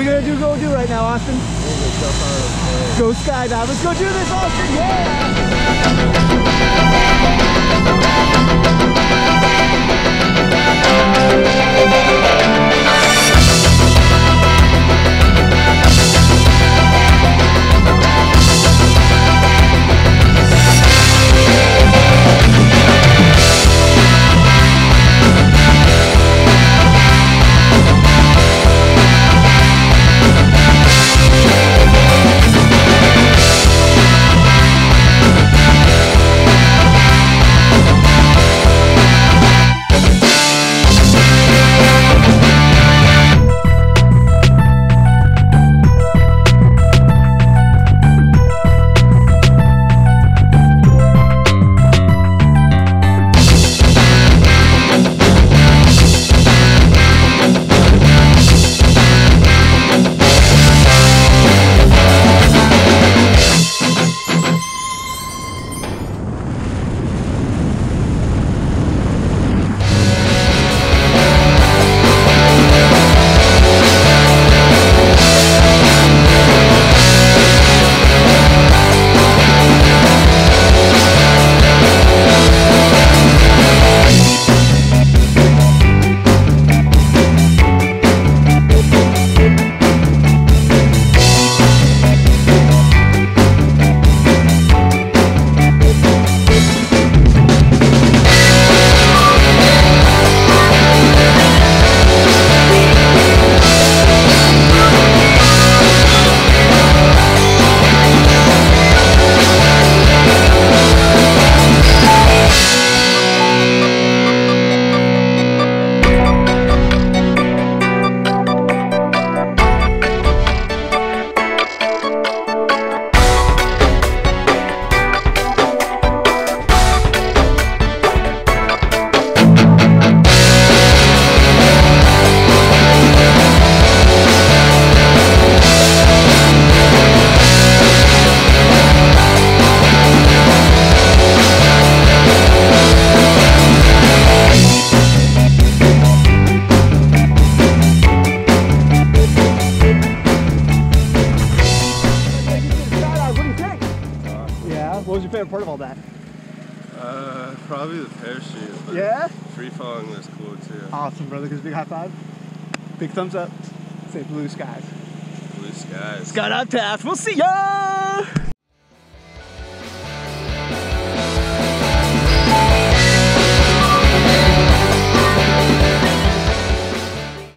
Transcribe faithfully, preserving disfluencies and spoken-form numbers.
gonna do go do right now, Austin? Go skydive. Let's go do this, Austin. What was your favorite part of all that? Uh, probably the parachute. But yeah? Free falling was cool too. Awesome, brother. Gives a big high five. Big thumbs up. Say blue skies. Blue skies. Skydive Taft. We'll see ya!